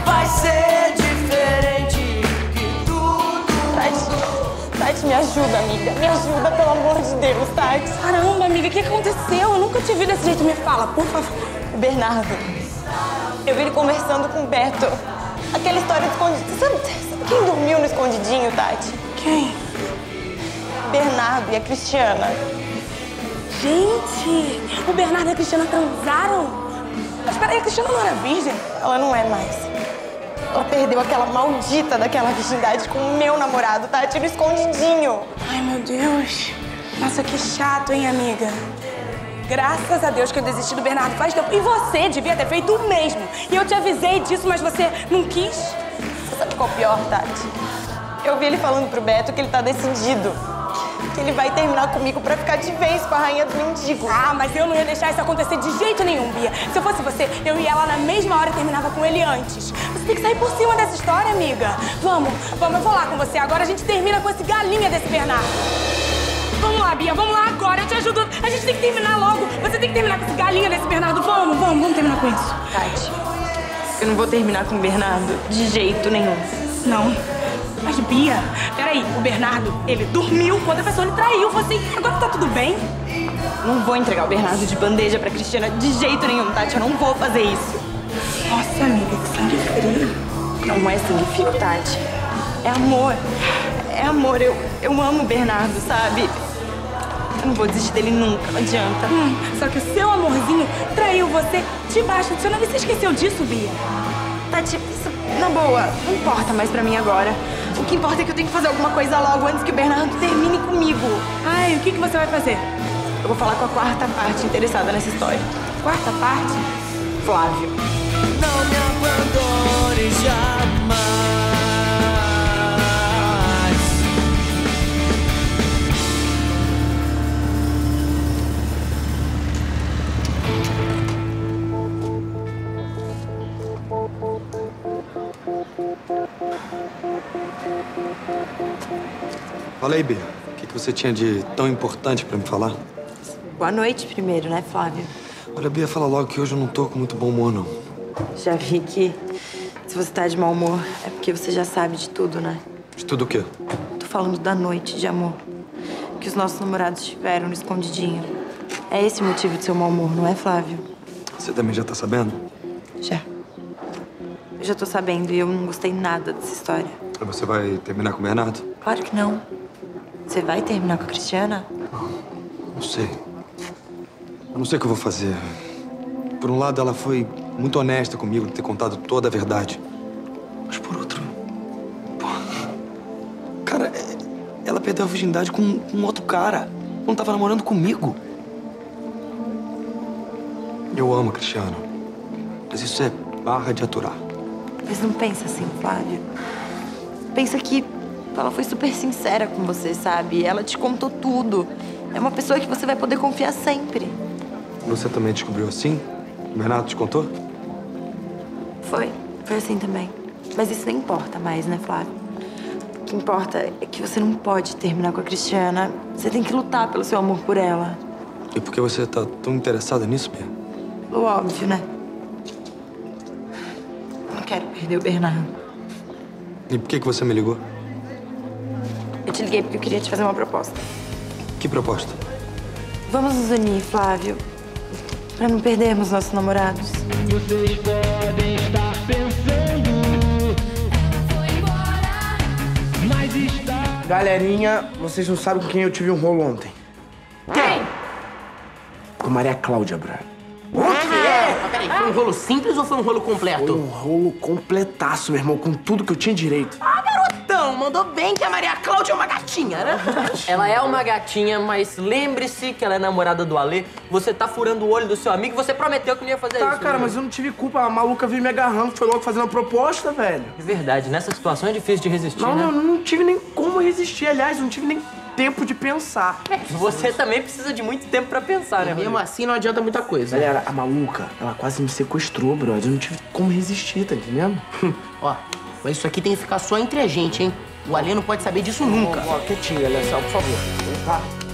vai ser diferente que tudo. Tati, me ajuda, amiga. Me ajuda, pelo amor de Deus, Tati. Caramba, amiga, o que aconteceu? Eu nunca te vi desse jeito. Me fala, por favor. O Bernardo. Eu vi ele conversando com o Beto. Aquela história do escondidinho. Sabe quem dormiu no escondidinho, Tati? Quem? Bernardo e a Cristiana. Gente, o Bernardo e a Cristiana transaram? Mas peraí, a Cristiana não era virgem? Ela não é mais. Ela perdeu aquela maldita daquela virgindade com o meu namorado, Tati, no escondidinho. Ai, meu Deus. Nossa, que chato, hein, amiga? Graças a Deus que eu desisti do Bernardo faz tempo. E você devia ter feito o mesmo. E eu te avisei disso, mas você não quis. Você sabe qual é o pior, Tati? Eu vi ele falando pro Beto que ele tá decidido. Que ele vai terminar comigo pra ficar de vez com a rainha dos mendigos. Ah, mas eu não ia deixar isso acontecer de jeito nenhum, Bia. Se eu fosse você, eu ia lá na mesma hora e terminava com ele antes. Você tem que sair por cima dessa história, amiga. Vamos, eu vou lá com você. Agora a gente termina com esse galinha desse Bernardo. Vamos lá, Bia, vamos lá agora. Eu te ajudo. A gente tem que terminar logo. Você tem que terminar com esse galinha desse Bernardo. Vamos terminar com isso. Tati, eu não vou terminar com o Bernardo de jeito nenhum. Não. Mas, Bia, peraí, o Bernardo, ele dormiu com outra pessoa, ele traiu você. Agora tá tudo bem? Não vou entregar o Bernardo de bandeja pra Cristiana de jeito nenhum, Tati. Eu não vou fazer isso. Nossa, amiga, que sangue frio. Não é sangue frio, Tati. É amor. É amor. Eu amo o Bernardo, sabe? Eu não vou desistir dele nunca, não adianta. Só que o seu amorzinho traiu você debaixo do seu nariz. Você esqueceu disso, Bia? Tati, isso, na boa, não importa mais pra mim agora. O que importa é que eu tenho que fazer alguma coisa logo antes que o Bernardo termine comigo. Ai, o que você vai fazer? Eu vou falar com a quarta parte interessada nessa história. Quarta parte? Flávio. Não me abandone jamais. Fala aí, Bia. O que você tinha de tão importante pra me falar? Boa noite primeiro, né, Flávio? Olha, Bia, fala logo que hoje eu não tô com muito bom humor, não. Já vi que se você tá de mau humor é porque você já sabe de tudo, né? De tudo o quê? Tô falando da noite de amor que os nossos namorados tiveram no escondidinho. É esse o motivo do seu mau humor, não é, Flávio? Você também já tá sabendo? Já. Eu já tô sabendo e eu não gostei nada dessa história. Você vai terminar com o Bernardo? Claro que não. Você vai terminar com a Cristiana? Não sei. Eu não sei o que eu vou fazer. Por um lado, ela foi muito honesta comigo de ter contado toda a verdade. Mas por outro... Pô, cara, ela perdeu a virgindade com um outro cara. Não tava namorando comigo. Eu amo a Cristiana. Mas isso é barra de aturar. Mas não pensa assim, Flávio. Pensa que ela foi super sincera com você, sabe? Ela te contou tudo. É uma pessoa que você vai poder confiar sempre. Você também descobriu assim? O Bernardo te contou? Foi assim também. Mas isso nem importa mais, né, Flávio? O que importa é que você não pode terminar com a Cristiana. Você tem que lutar pelo seu amor por ela. E por que você tá tão interessada nisso, Bia? O óbvio, né? Não quero perder o Bernardo. E por que você me ligou? Eu te liguei porque eu queria te fazer uma proposta. Que proposta? Vamos nos unir, Flávio, pra não perdermos nossos namorados. Vocês podem estar pensando, ela foi embora, mas está... Galerinha, vocês não sabem com quem eu tive um rolo ontem. Quem? Com Maria Cláudia, brother. O quê? Mas peraí, foi um rolo simples ou foi um rolo completo? Foi um rolo completaço, meu irmão, com tudo que eu tinha direito. Ah, garotão, mandou bem que a Maria Cláudia é uma gatinha, né? Ela é uma gatinha, mas lembre-se que ela é namorada do Alê. Você tá furando o olho do seu amigo e você prometeu que não ia fazer isso. Tá, cara, mas eu não tive culpa. A maluca veio me agarrando, foi logo fazendo a proposta, velho. É verdade, nessa situação é difícil de resistir, Não, né? não tive nem como resistir. Aliás, não tive nem tempo de pensar. Você também precisa de muito tempo pra pensar, né, Mesmo Rodrigo? assim, não adianta muita coisa. Galera, a maluca, ela quase me sequestrou, brother. Eu não tive como resistir, tá entendendo? Ó, mas isso aqui tem que ficar só entre a gente, hein? O Alê não pode saber disso nunca. Ó, quietinho, Alessandro, por favor. Tá?